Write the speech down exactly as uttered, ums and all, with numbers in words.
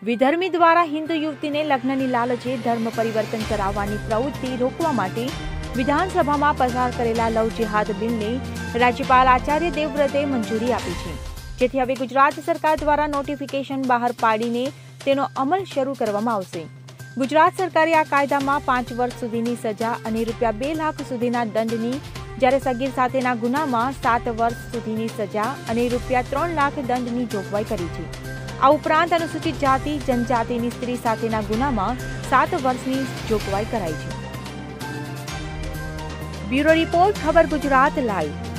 વિધર્મી દ્વારા હિન્દુ યુવતીને લગ્નની લાલચે ધર્મ પરિવર્તન કરાવવાની પ્રવૃત્તિ રોકવા માટે વિધાનસભામાં પસાર કરેલા લવ જેહાદ બિલને રાજ્યપાલ આચાર્ય દેવવ્રતે મંજૂરી આપી છે, જેથી હવે ગુજરાત સરકાર દ્વારા નોટિફિકેશન બહાર પાડીને તેનો અમલ શરૂ કરવામાં આવશે. ગુજરાત સરકારે આ કાયદામાં પાંચ વર્ષ સુધીની સજા અને રૂપિયા બે લાખ સુધીના દંડની, જ્યારે સગીર સાથેના ગુનામાં સાત વર્ષ સુધીની સજા અને રૂપિયા ત્રણ લાખ દંડની જોગવાઈ કરી છે. આ ઉપરાંત અનુસૂચિત જાતિ જનજાતિની સ્ત્રી સાથેના ગુનામાં સાત વર્ષની જોગવાઈ કરાઈ છે. બ્યુરો રિપોર્ટ, ખબર ગુજરાત લાઈવ.